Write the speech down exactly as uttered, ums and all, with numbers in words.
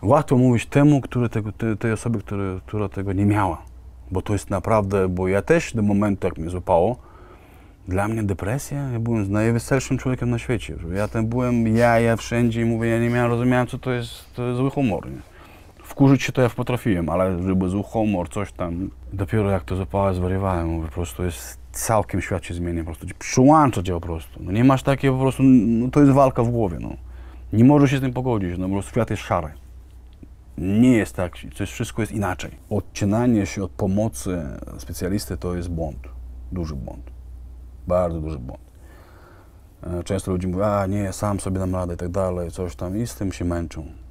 Łatwo mówić temu, który tego, te, tej osobie, który, która tego nie miała. Bo to jest naprawdę, bo ja też do momentu, jak mnie złapało, dla mnie depresja, ja byłem najweselszym człowiekiem na świecie. Ja tam byłem, ja, ja wszędzie i mówię, ja nie miałem, rozumiałem, co to jest, to jest zły humor. Nie? Wkurzyć się to ja potrafiłem, ale żeby zły humor, coś tam. Dopiero jak to złapałem, zwariowałem, mówię, po prostu jest, całkiem świat się zmienia, po prostu przyłącza cię po prostu. No nie masz takiego po prostu, no to jest walka w głowie, no. Nie możesz się z tym pogodzić, no po prostu świat jest szary. Nie jest tak, to jest, wszystko jest inaczej. Odcinanie się od pomocy specjalisty to jest błąd, duży błąd, bardzo duży błąd. Często ludzie mówią, a nie, sam sobie dam radę i tak dalej, coś tam i z tym się męczą.